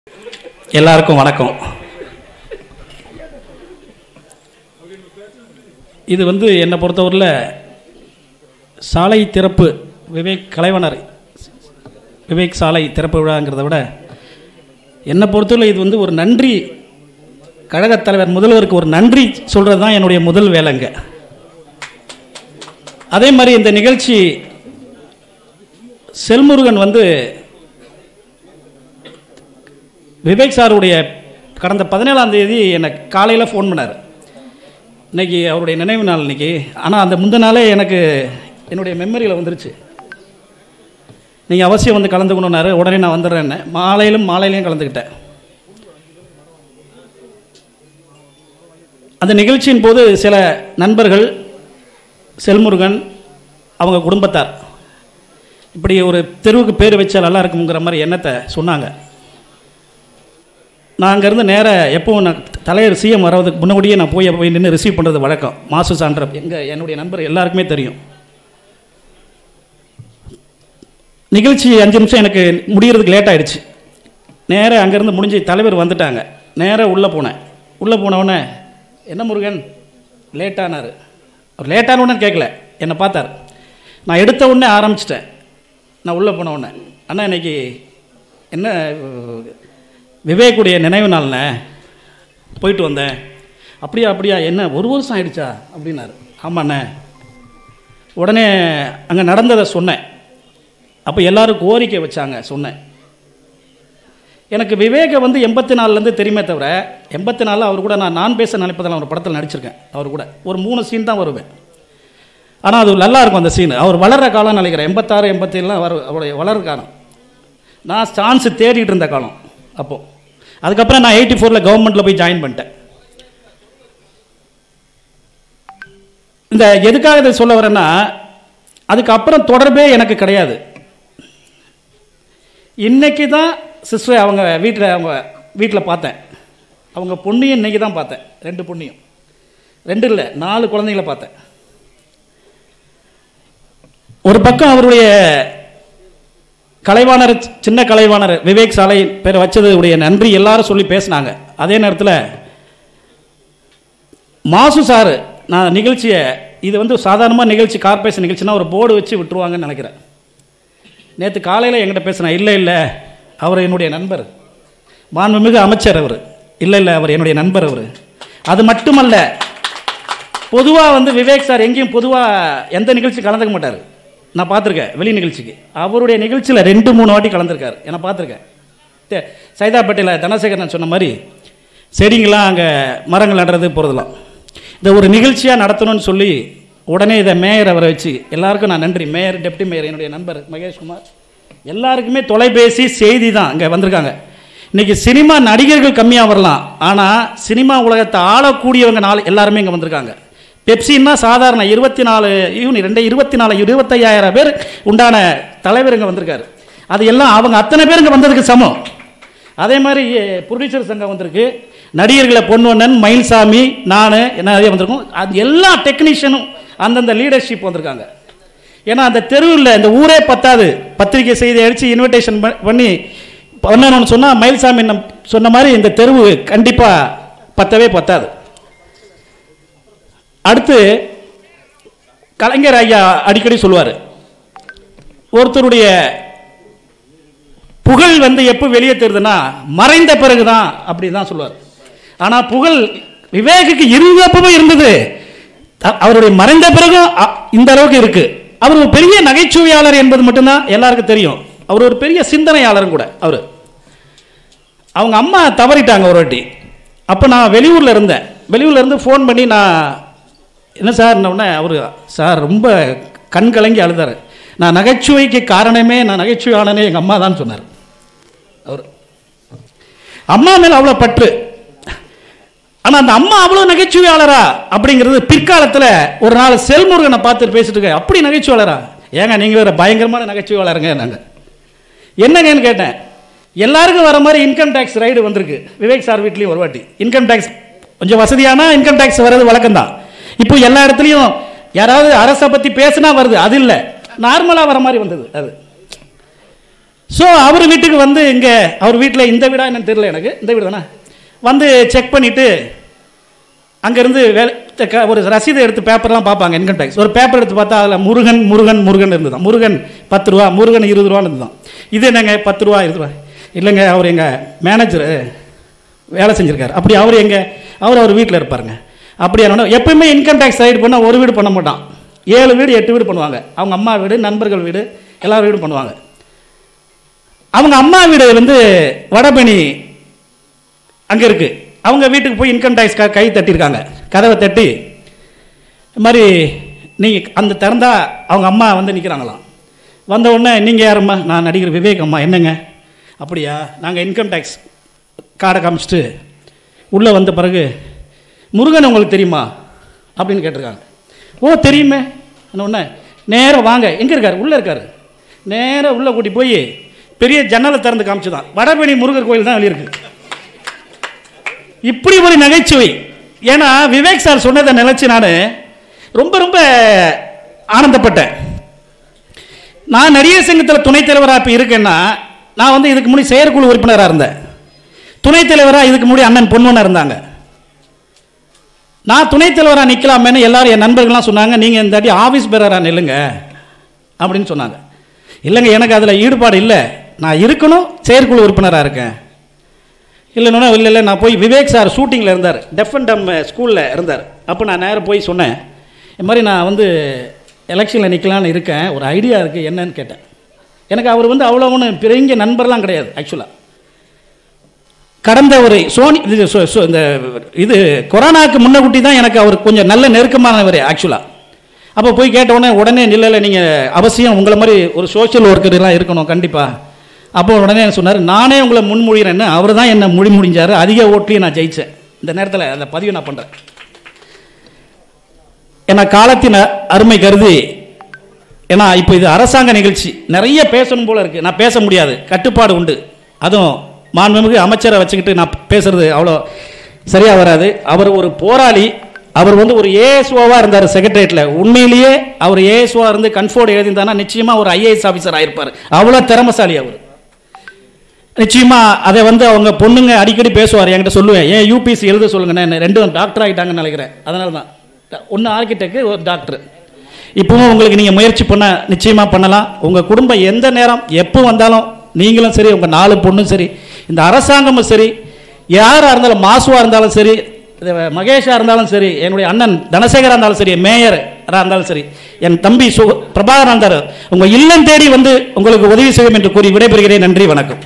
எல்லாருக்கும் வணக்கம். இது என்னை பொறுத்தவரையில் சாலை திறப்பு விவேக் கலைவனர் விவேக் சாலை திறப்பு விழாங்கிறத விட என்னை பொறுத்தவரை இது ஒரு நன்றி, கழகத் தலைவர் முதல்வருக்கு ஒரு நன்றி சொல்கிறது தான் என்னுடைய முதல் வேலைங்க. அதே மாதிரி இந்த நிகழ்ச்சி செல்முருகன் விவேக் சாருடைய கடந்த 17ஆம் தேதி என்னை காலையில் ஃபோன் பண்ணார். இன்றைக்கி அவருடைய நினைவு நாள் இன்றைக்கி. ஆனால் அந்த முந்தின நாளே எனக்கு என்னுடைய மெமரியில் வந்துருச்சு, நீங்கள் அவசியம் கலந்துக்கணுன்னாரு. உடனே நான் வந்துடுறேன்னு மாலையிலையும் கலந்துக்கிட்டேன். அந்த நிகழ்ச்சியின் போது சில நண்பர்கள், செல்முருகன் அவங்க குடும்பத்தார் இப்படி ஒரு தெருவுக்கு பேர் வச்சா நல்லா இருக்குங்கிற மாதிரி எண்ணத்தை சொன்னாங்க. நான் அங்கேருந்து நேராக எப்போவும் நான் தலைவர் சிஎம் வர்றதுக்கு முன்னாடியே நான் போய் நின்று ரிசீவ் பண்ணுறது வழக்கம். மாசு சான்ற என்னுடைய நண்பர் எல்லாருக்குமே தெரியும். நிகழ்ச்சி 5 நிமிஷம் எனக்கு முடிகிறதுக்கு லேட் ஆகிடுச்சு. நேராக அங்கேருந்து முடிஞ்சு தலைவர் வந்துட்டாங்க. நேராக உள்ளே போனேன். உள்ளே போனவுடனே என்ன முருகன் லேட்டானார். அவர் லேட்டானவுடனே கேட்கல, என்னை பார்த்தார். நான் எடுத்த உடனே ஆரம்பிச்சிட்டேன். நான் உள்ளே போன உடனே, அண்ணா இன்னைக்கு என்ன விவேக்குடைய நினைவு நாள்ண்ணே, போயிட்டு வந்தேன். அப்படியா என்ன 1 வருஷம் ஆயிடுச்சா அப்படின்னாரு. ஆமாண்ணே. உடனே அங்கே நடந்ததை சொன்னேன். அப்போ எல்லோரும் கோரிக்கை வச்சாங்க. சொன்னேன், எனக்கு விவேகை 84லேருந்து தெரியுமே தவிர 84 அவர் கூட நான் பேச நினைப்பதெல்லாம் ஒரு படத்தில் நடிச்சிருக்கேன். அவர் கூட ஒரு 3 சீன் தான் வருவேன். ஆனால் அது நல்லா இருக்கும் அந்த சீனு. அவர் வளர்கிற காலம் நினைக்கிறேன். 86, 87 அவருடைய வளர்கிற காலம். நான் சான்ஸ் தேடிட்டு இருந்த காலம் அப்போது. அதுக்கப்புறம் நான் 84 கவர்மெண்ட்டில் போய் ஜாயின் பண்ணிட்டேன். இந்த எதுக்காக இதை சொல்ல வரேன்னா, அதுக்கப்புறம் தொடர்பே எனக்கு கிடையாது. இன்னைக்கு தான் சிஸ்டர் அவங்க வீட்டில் பார்த்தேன். அவங்க பொண்ணையும் இன்னைக்கு தான் பார்த்தேன். 2 பொண்ணையும், 2 இல்லை 4 குழந்தைகளை பார்த்தேன். ஒரு பக்கம் அவருடைய கலைவாணர், சின்ன கலைவாணர் விவேக் சாலை பேர் வச்சதுடைய நன்றி எல்லாரும் சொல்லி பேசினாங்க. அதே நேரத்தில் மாசு சார், நான் நிகழ்ச்சியை இது சாதாரணமாக நிகழ்ச்சி, கார்பரேஷன் நிகழ்ச்சினா ஒரு போர்டு வச்சு விட்டுருவாங்கன்னு நினைக்கிறேன். நேற்று காலையில் என்கிட்ட பேசினேன். இல்லை அவர் என்னுடைய நண்பர், மாண்புமிகு அமைச்சர். அவர் இல்லை அவர் என்னுடைய நண்பர். அவர் அது மட்டுமல்ல, பொதுவாக விவேக் சார் எங்கேயும் பொதுவாக எந்த நிகழ்ச்சி கலந்துக்க மாட்டார். நான் பார்த்துருக்கேன் வெளி நிகழ்ச்சிக்கு. அவருடைய நிகழ்ச்சியில் 2-3 வாட்டி கலந்துருக்கார். நான் பார்த்துருக்கேன். சைதாப்பேட்டையில் தனசேகரன் சொன்ன மாதிரி செடிங்களாம் அங்கே மரங்கள் நடுறது போகிறதுலாம் இந்த ஒரு நிகழ்ச்சியாக நடத்தணும்னு சொல்லி உடனே இதை மேயர் அவரை வச்சு எல்லாருக்கும் நான் நன்றி. மேயர், டெப்டி மேயர், என்னுடைய நண்பர் மகேஷ்குமார், எல்லாருக்குமே தொலைபேசி செய்தி தான் இங்கே வந்திருக்காங்க. இன்றைக்கி சினிமா நடிகர்கள் கம்மியாக வரலாம், ஆனால் சினிமா உலகத்தை ஆளக்கூடியவங்க எல்லாருமே இங்கே வந்திருக்காங்க. பெப்சின்னா சாதாரண 25,000 பேர் உண்டான தலைவர் இங்கே வந்திருக்காரு. அது எல்லாம் அவங்க அத்தனை பேர் இங்கே வந்ததுக்கு சமம். அதே மாதிரி ப்ரொடியூசர் சங்கம் வந்திருக்கு, நடிகர்களை பொன்வண்ணன், மயில்சாமி, நான் நிறைய வந்திருக்கோம். அது எல்லா டெக்னீஷியனும் அந்தந்த லீடர்ஷிப் வந்திருக்காங்க. ஏன்னா அந்த தெருவில் இந்த ஊரே பத்தாது. பத்திரிகை செய்தி அடித்து இன்விடேஷன் பண்ணி பண்ணணும்னு சொன்னால் மயில்சாமி சொன்ன மாதிரி இந்த தெருவு கண்டிப்பாக பத்தவே பத்தாது. அடுத்து கலைஞர் ஐயா அடிக்கடி சொல்லுவார், ஒருத்தருடைய புகழ் எப்போ வெளியே தெரியுதுன்னா மறைந்த பிறகுதான், அப்படி தான் சொல்லுவார். ஆனால் புகழ் விவேகுக்கு இருந்தப்பவும் இருந்தது, அவருடைய மறைந்த பிறகும் இந்த அளவுக்கு இருக்கு. அவர் ஒரு பெரிய நகைச்சுவையாளர் என்பது மட்டும்தான் எல்லாருக்கும் தெரியும். அவர் ஒரு பெரிய சிந்தனையாளரும் கூட. அவங்க அம்மா தவறிட்டாங்க ஒரு வாட்டி. அப்போ நான் வெளியூரில் இருந்தேன். வெளியூரில் இருந்து ஃபோன் பண்ணி நான் என்ன சார் உடனே அவர் சார் ரொம்ப கண் கலங்கி அழுதார். நான் நகைச்சுவைக்கு காரணமே, நான் நகைச்சுவையாளனே எங்கள் அம்மா தான் சொன்னார். அவர் அம்மா மேலே அவ்வளோ பற்று. ஆனால் அந்த அம்மா அவ்வளோ நகைச்சுவையாளரா அப்படிங்கிறது பிற்காலத்தில் ஒரு நாள் செல்முருகனை பார்த்து பேசிட்டு இருக்க, அப்படி நகைச்சுவையாளரா? ஏங்க நீங்கள் வேறு பயங்கரமான நகைச்சுவையாளருங்க. நாங்கள் என்னங்கன்னு கேட்டேன். எல்லாருக்கும் வர மாதிரி இன்கம் டேக்ஸ் ரைடு வந்திருக்கு. விவேக் சார் வீட்லேயும் ஒரு வாட்டி இன்கம் டேக்ஸ், கொஞ்சம் வசதியான இன்கம் டேக்ஸ் வர்றது வழக்கம்தான். இப்போ எல்லா இடத்துலையும் யாராவது அரசை பற்றி பேசினா வருது. அது இல்லை, நார்மலாக வர மாதிரி வந்தது. அது ஸோ அவர் வீட்டுக்கு வந்து இங்கே அவர் வீட்டில் இந்த வீடா என்னன்னு தெரியல எனக்கு, இந்த வீடு தானே, வந்து செக் பண்ணிவிட்டு அங்கேருந்து ஒரு ரசீதை எடுத்து பேப்பர்லாம் பார்ப்பாங்க இன்கம் டேக்ஸ். ஒரு பேப்பர் எடுத்து பார்த்தா அதில் முருகன் முருகன் முருகன் இருந்து தான், முருகன் 10 ரூபா, முருகன் 20 ரூபான்னு இருந்து தான். இது என்னங்க 10 ரூபா 20 ரூபா? இல்லைங்க, அவர் எங்கள் மேனேஜர் வேலை செஞ்சுருக்காரு. அப்படி அவர் வீட்டில் இருப்பாருங்க. அப்படி என்ன எப்பயுமே இன்கம் டேக்ஸ் ரைடு பண்ணால் ஒரு வீடு பண்ண மாட்டான், 7 வீடு 8 வீடு பண்ணுவாங்க. அவங்க அம்மா வீடு, நண்பர்கள் வீடு, எல்லா வீடும் பண்ணுவாங்க. அவங்க அம்மா வீடு வந்து வடபழனி அங்கே இருக்குது. அவங்க வீட்டுக்கு போய் இன்கம் டேக்ஸ் கை தட்டியிருக்காங்க, கதவை தட்டி இது மாதிரி நீங்கள் அந்த திறந்தா அவங்க அம்மா வந்து நிற்கிறாங்களாம். வந்த உடனே நீங்கள் யாரம்மா? நான் நடிகர் விவேக் அம்மா. என்னங்க? அப்படியா, நாங்கள் இன்கம் டேக்ஸ் கார்டை காமிச்சிட்டு உள்ளே வந்த பிறகு முருகன் உங்களுக்கு தெரியுமா அப்படின்னு கேட்டிருக்காங்க. ஓ தெரியுமே. உடனே நேராக வாங்க, எங்கே இருக்கார்? உள்ளே இருக்கார். நேராக உள்ளே கூட்டி போய் பெரிய ஜன்னலை திறந்து காமிச்சு தான் வடபழனி முருகர் கோயில் தான் வெளியிருக்கு. இப்படி ஒரு நகைச்சுவை. ஏன்னா விவேக் சார் சொன்னதை நினைச்சு நான் ரொம்ப ரொம்ப ஆனந்தப்பட்டேன். நான் நடிகர் சங்கத்தில் துணைத் தலைவராக இப்போ இருக்கேன்னா, நான் வந்து இதுக்கு முன்னாடி செயற்குழு உறுப்பினராக இருந்தேன். துணைத் தலைவராக இதுக்கு முன்னாடி அண்ணன் பொன்வனா இருந்தாங்க. நான் துணைத் தலைவராக நிற்கலாமேன்னு எல்லாரும் என் நண்பர்கள்லாம் சொன்னாங்க, நீங்கள் இந்த அடி ஆஃபீஸ் பேரராக நில்லுங்க அப்படின்னு சொன்னாங்க. இல்லைங்க, எனக்கு அதில் ஈடுபாடு இல்லை, நான் இருக்கணும், செயற்குழு உறுப்பினராக இருக்கேன். இல்லைன்னா இல்லை நான் போய் விவேக் சார் ஷூட்டிங்கில் இருந்தார், டெஃப் அண்ட் டம் ஸ்கூலில் இருந்தார். அப்போ நான் நேராக போய் சொன்னேன், இது மாதிரி நான் வந்து எலெக்ஷனில் நிற்கலான்னு இருக்கேன், ஒரு ஐடியா இருக்குது என்னன்னு கேட்டேன். எனக்கு அவர் வந்து அவ்வளோ ஒன்றும் பெரிய நண்பர்லாம் கிடையாது. ஆக்சுவலாக கடந்த ஒரு இந்த இது கொரோனாவுக்கு முன்னக்கூட்டி தான் எனக்கு அவர் கொஞ்சம் நல்ல நெருக்கமானவர் ஆக்சுவலாக. அப்போ போய் கேட்ட உடனே இல்லை நீங்கள் அவசியம் உங்களை மாதிரி ஒரு சோஷியல் ஒர்க்கர்லாம் இருக்கணும் கண்டிப்பாக. அப்போ உடனே சொன்னார், நானே உங்களை முன்மொழிகிறேன்னு. அவர் தான் என்னை முடிஞ்சார், அதிக ஓட்லையும் நான் ஜெயித்தேன். இந்த நேரத்தில் அந்த பதிவு நான் பண்ணுறேன். ஏன்னா காலத்தின் அருமை கருதி, ஏன்னா இப்போ இது அரசாங்க நிகழ்ச்சி, நிறைய பேசணும் போல இருக்குது, நான் பேச முடியாது, கட்டுப்பாடு உண்டு. அதுவும் மாண்புமிகு அமைச்சரை வச்சுக்கிட்டு நான் பேசுறது அவ்வளோ சரியாக வராது. அவர் ஒரு போராளி, அவர் வந்து ஒரு ஏஎஸ்ஓவாக இருந்தார் செக்ரட்டரியேட்டில். உண்மையிலேயே அவர் ஏஎஸ்ஓவாக இருந்து கன்ஃபோர்டு எழுதியிருந்தானா நிச்சயமாக ஒரு ஐஏஎஸ் ஆஃபீஸர் ஆகிருப்பார். அவ்வளோ திறமசாலி அவர். நிச்சயமாக அதை வந்து அவங்க பொண்ணுங்க அடிக்கடி பேசுவார், என்கிட்ட சொல்லுவேன், ஏன் யூபிசி எழுத சொல்லுங்கண்ணே, 2 டாக்டர் ஆகிட்டாங்கன்னு நினைக்கிறேன். அதனால தான் ஒன்று ஆர்கிடெக்ட், ஒரு டாக்டர். இப்போவும் உங்களுக்கு நீங்கள் முயற்சி பண்ண நிச்சயமாக பண்ணலாம். உங்கள் குடும்பம் எந்த நேரம் எப்போ வந்தாலும், நீங்களும் சரி, உங்கள் 4 பொண்ணும் சரி, இந்த அரசாங்கமும் சரி, யாராக இருந்தாலும், மாசுவாக இருந்தாலும் சரி, மகேஷாக இருந்தாலும் சரி, என்னுடைய அண்ணன் தனசேகராக இருந்தாலும் சரி, மேயராக இருந்தாலும் சரி, என் தம்பி பிரபாகரன் இருந்தார், உங்கள் இல்லம் தேடி வந்து உங்களுக்கு உதவி செய்யும் என்று கூறி விடைபெறுகிறேன். நன்றி, வணக்கம்.